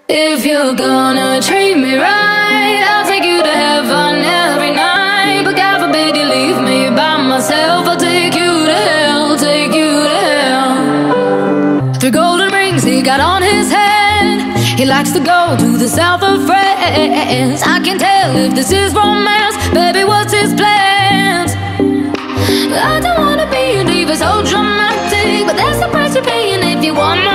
If you're gonna treat me right, I'll take you to heaven every night. But God forbid you leave me by myself, I'll take you to hell, take you to hell. 3 golden rings he got on his head. He likes to go to the south of France. I can tell if this is romance. Baby, what's his plans? I don't wanna be a diva, so dramatic, but that's the price you're paying if you want my